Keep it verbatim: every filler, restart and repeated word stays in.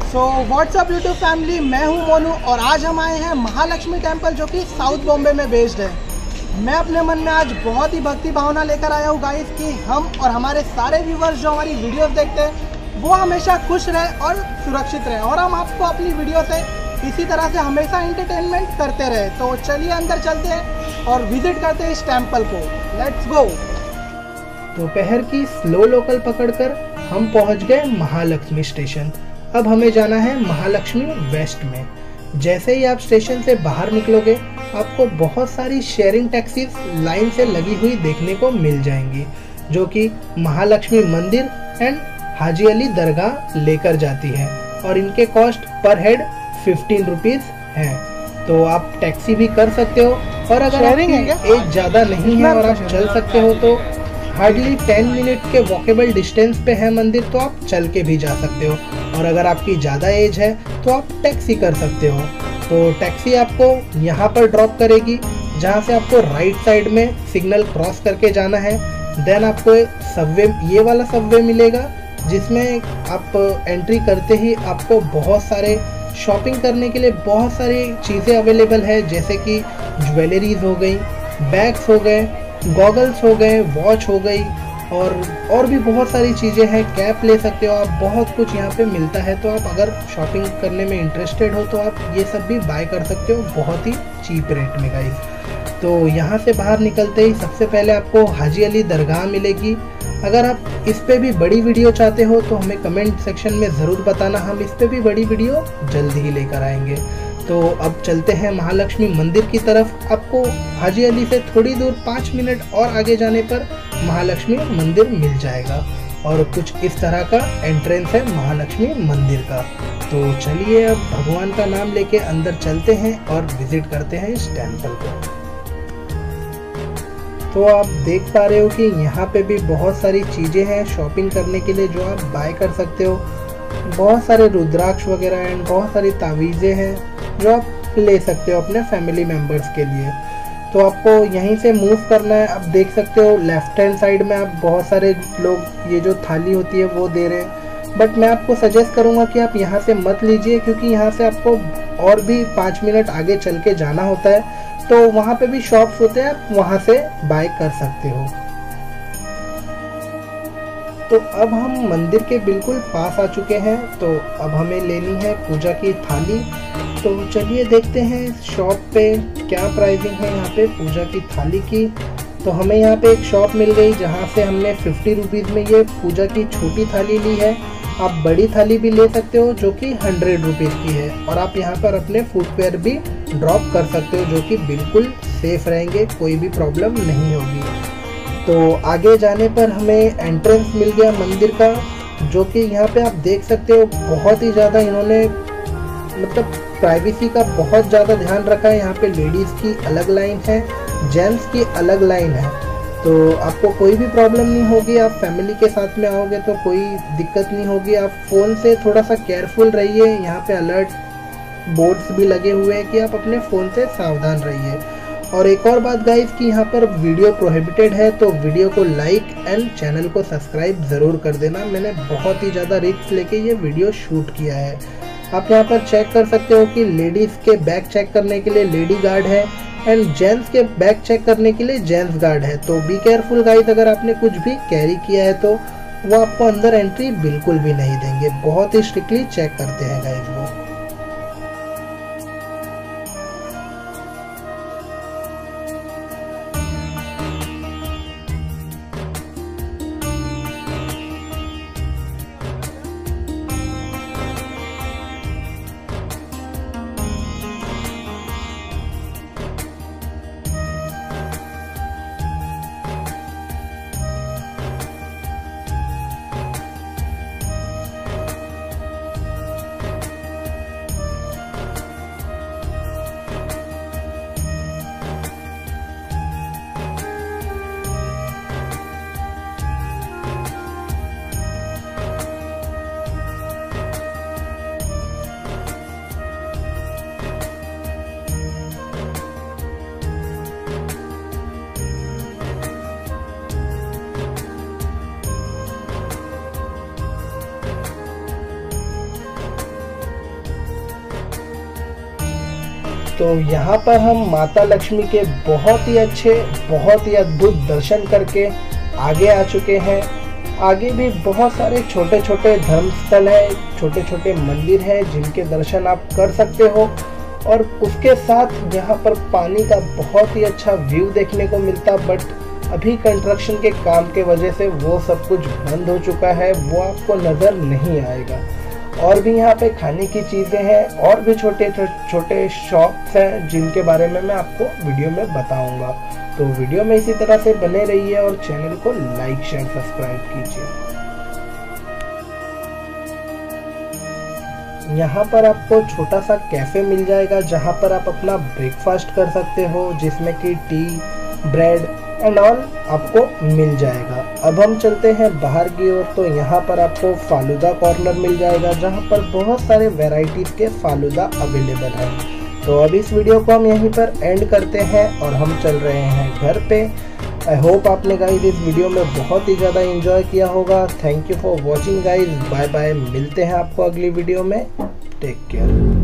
So what's up YouTube family, मैं हूं मोनू और आज हम आए हैं महालक्ष्मी टेम्पल जो कि साउथ बॉम्बे में बेस्ड है। मैं अपने मन में आज बहुत ही भक्ति भावना लेकर आया हूं गाइस कि हम और हमारे सारे व्यूवर्स जो हमारी वीडियोस देखते हैं वो हमेशा खुश रहे और सुरक्षित रहे और हम आपको अपनी वीडियो से इसी तरह से हमेशा एंटरटेनमेंट करते रहे। तो चलिए अंदर चलते हैं और विजिट करते हैं इस टेम्पल को। Let's go. दोपहर की स्लो लोकल पकड़कर हम पहुंच गए महालक्ष्मी स्टेशन। अब हमें जाना है महालक्ष्मी वेस्ट में। जैसे ही आप स्टेशन से बाहर निकलोगे आपको बहुत सारी शेयरिंग टैक्सीज लाइन से लगी हुई देखने को मिल जाएंगी जो कि महालक्ष्मी मंदिर एंड हाजी अली दरगाह लेकर जाती है और इनके cost per head fifteen rupees है। तो आप टैक्सी भी कर सकते हो और अगर आपकी एज ज़्यादा नहीं है और आप चल सकते हो तो हार्डली टेन मिनट के वॉकेबल डिस्टेंस पे है मंदिर, तो आप चल के भी जा सकते हो। और अगर आपकी ज़्यादा एज है तो आप टैक्सी कर सकते हो। तो टैक्सी आपको यहाँ पर ड्रॉप करेगी जहाँ से आपको राइट साइड में सिग्नल क्रॉस करके जाना है। देन आपको सबवे, ये वाला सबवे मिलेगा जिसमें आप एंट्री करते ही आपको बहुत सारे शॉपिंग करने के लिए बहुत सारी चीज़ें अवेलेबल है, जैसे कि ज्वेलरीज हो गई, बैग्स हो गए, गॉगल्स हो गए, वॉच हो गई और और भी बहुत सारी चीज़ें हैं। कैप ले सकते हो आप, बहुत कुछ यहाँ पे मिलता है। तो आप अगर शॉपिंग करने में इंटरेस्टेड हो तो आप ये सब भी बाय कर सकते हो बहुत ही चीप रेट में गाइस। तो यहाँ से बाहर निकलते ही सबसे पहले आपको हाजी अली दरगाह मिलेगी। अगर आप इस पे भी बड़ी वीडियो चाहते हो तो हमें कमेंट सेक्शन में ज़रूर बताना, हम इस पे भी बड़ी वीडियो जल्दी ही लेकर आएंगे। तो अब चलते हैं महालक्ष्मी मंदिर की तरफ। आपको हाजी अली से थोड़ी दूर पाँच मिनट और आगे जाने पर महालक्ष्मी मंदिर मिल जाएगा और कुछ इस तरह का एंट्रेंस है महालक्ष्मी मंदिर का। तो चलिए अब भगवान का नाम लेके अंदर चलते हैं और विजिट करते हैं इस टेम्पल को। तो आप देख पा रहे हो कि यहाँ पे भी बहुत सारी चीज़ें हैं शॉपिंग करने के लिए जो आप बाय कर सकते हो। बहुत सारे रुद्राक्ष वगैरह एंड बहुत सारी तावीज़ें हैं जो आप ले सकते हो अपने फैमिली मेम्बर्स के लिए। तो आपको यहीं से मूव करना है। आप देख सकते हो लेफ्ट हैंड साइड में आप बहुत सारे लोग ये जो थाली होती है वो दे रहे हैं, बट मैं आपको सजेस्ट करूँगा कि आप यहाँ से मत लीजिए क्योंकि यहाँ से आपको और भी पाँच मिनट आगे चल के जाना होता है। तो वहाँ पे भी शॉप्स होते हैं, आप वहाँ से बाय कर सकते हो। तो अब हम मंदिर के बिल्कुल पास आ चुके हैं। तो अब हमें लेनी है पूजा की थाली। तो चलिए देखते हैं शॉप पे क्या प्राइसिंग है यहाँ पे पूजा की थाली की। तो हमें यहाँ पे एक शॉप मिल गई जहाँ से हमने फिफ्टी रुपीज़ में ये पूजा की छोटी थाली ली है। आप बड़ी थाली भी ले सकते हो जो कि हंड्रेड रुपीज़ की है और आप यहाँ पर अपने फुटवेयर भी ड्रॉप कर सकते हो जो कि बिल्कुल सेफ रहेंगे, कोई भी प्रॉब्लम नहीं होगी। तो आगे जाने पर हमें एंट्रेंस मिल गया मंदिर का, जो कि यहाँ पे आप देख सकते हो बहुत ही ज़्यादा इन्होंने मतलब प्राइवेसी का बहुत ज़्यादा ध्यान रखा है। यहाँ पे लेडीज़ की अलग लाइन है, जेंट्स की अलग लाइन है। तो आपको कोई भी प्रॉब्लम नहीं होगी। आप फैमिली के साथ में आओगे तो कोई दिक्कत नहीं होगी। आप फ़ोन से थोड़ा सा केयरफुल रहिए। यहाँ पे अलर्ट बोर्ड्स भी लगे हुए हैं कि आप अपने फ़ोन से सावधान रहिए। और एक और बात गाइस कि यहाँ पर वीडियो प्रोहिबिटेड है, तो वीडियो को लाइक एंड चैनल को सब्सक्राइब ज़रूर कर देना। मैंने बहुत ही ज़्यादा रिस्क लेके ये वीडियो शूट किया है। आप यहाँ पर चेक कर सकते हो कि लेडीज़ के बैग चेक करने के लिए लेडी गार्ड है एंड जेंट्स के बैग चेक करने के लिए जेंट्स गार्ड है। तो बी केयरफुल गाइस, अगर आपने कुछ भी कैरी किया है तो वो आपको अंदर एंट्री बिल्कुल भी नहीं देंगे। बहुत ही स्ट्रिक्टली चेक करते हैं गाइस वो। तो यहाँ पर हम माता लक्ष्मी के बहुत ही अच्छे बहुत ही अद्भुत दर्शन करके आगे आ चुके हैं। आगे भी बहुत सारे छोटे छोटे धर्मस्थल है, छोटे छोटे मंदिर है जिनके दर्शन आप कर सकते हो। और उसके साथ यहाँ पर पानी का बहुत ही अच्छा व्यू देखने को मिलता, बट अभी कंस्ट्रक्शन के काम के वजह से वो सब कुछ बंद हो चुका है, वो आपको नज़र नहीं आएगा। और भी यहाँ पे खाने की चीज़ें हैं और भी छोटे छोटे शॉप्स हैं जिनके बारे में मैं आपको वीडियो में बताऊंगा। तो वीडियो में इसी तरह से बने रहिए और चैनल को लाइक शेयर सब्सक्राइब कीजिए। यहाँ पर आपको छोटा सा कैफ़े मिल जाएगा जहाँ पर आप अपना ब्रेकफास्ट कर सकते हो, जिसमें कि टी, ब्रेड एंड ऑल आपको मिल जाएगा। अब हम चलते हैं बाहर की ओर। तो यहाँ पर आपको फालूदा कॉर्नर मिल जाएगा जहाँ पर बहुत सारे वैरायटीज़ के फालूदा अवेलेबल हैं। तो अब इस वीडियो को हम यहीं पर एंड करते हैं और हम चल रहे हैं घर पे। आई होप आपने गाइस इस वीडियो में बहुत ही ज़्यादा एंजॉय किया होगा। Thank you for watching guys, bye bye. मिलते हैं आपको अगली वीडियो में। Take care.